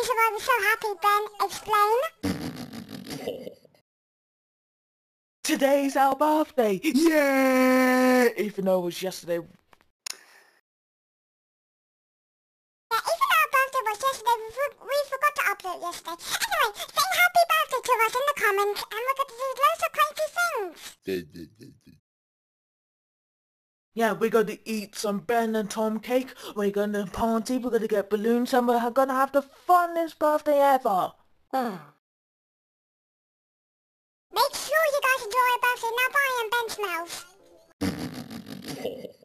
reason why we're so happy, Ben. Explain. Today's our birthday! Yeah! Even though it was yesterday. Yeah, even though our birthday was yesterday, we forgot to upload yesterday. Anyway, say happy birthday to us in the comments, and we're going to do loads of crazy things. Yeah, we're going to eat some Ben and Tom cake, we're going to party, we're going to get balloons, and we're going to have the funnest birthday ever! Make sure you guys enjoy your birthday. Now bye and Ben smells.